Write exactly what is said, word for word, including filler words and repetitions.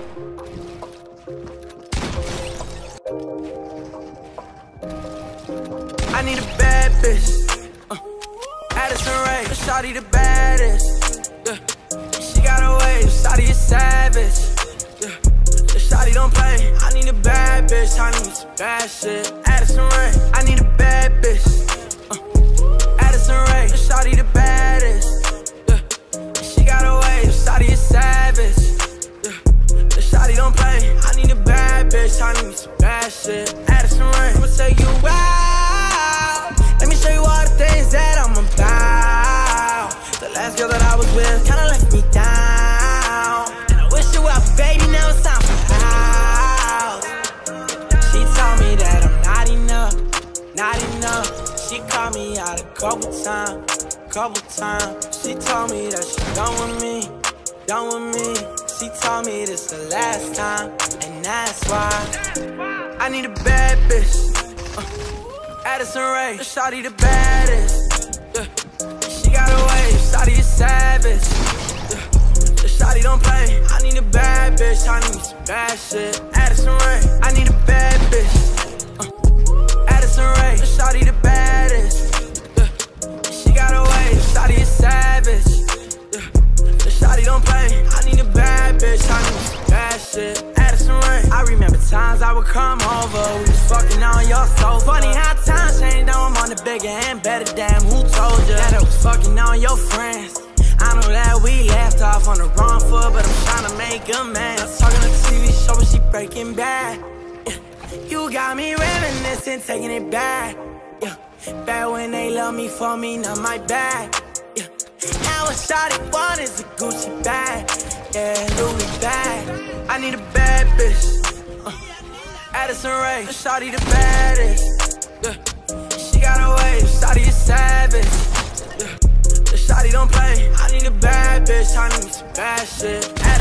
I need a bad bitch. Uh, Addison Rae, shawty the baddest. Yeah. She got a wave, shawty is savage. Yeah. The shawty don't play. I need a bad bitch. I need some bad shit. Addison Rae, I need a bad bitch. Uh, Addison Rae, shawty the baddest. Yeah. She got a wave, shawty is savage. Yeah. The shawty don't play. I need a bad bitch. I need some bad shit. Addison Rae, I'ma take you out. Let me show you all the things that I'm about. The last girl that I was with kinda left me down, and I wish you well, baby, now it's time for house. She told me that I'm not enough, not enough. She called me out a couple times, couple times. She told me that she done with me, done with me. She told me this the last time, and that's why I need a bad bitch. uh. Addison Rae, the shawty the baddest. Yeah. She got a wave, shawty is savage. Yeah. The shawty don't play. I need a bad bitch. I need some bad shit. Addison Rae, I need a bad bitch. Uh. Addison Rae, the shawty the baddest. Yeah. She got a wave, shawty is savage. Yeah. The shawty don't play. I need a bad bitch. I need some bad shit. Addison Rae, I remember times I would come over. We was fucking on your sofa. Funny how times change, now I'm on the bigger and better. Damn, who told you that I was fucking on your friends? I know that we left off on the wrong foot, but I'm trying to make amends. Talking to T V show, but she breaking bad. Yeah. You got me reminiscing, taking it back. Yeah. Back when they love me for me, not my bag. Yeah. Now what shawty want is a Gucci bag. Yeah, Louis bag. I need a bad bitch. uh. Addison Rae, the shawty the baddest. Yeah. She got a wave, shawty is savage. Yeah. The shawty don't play. I need a bad bitch. I need some bad shit. Addison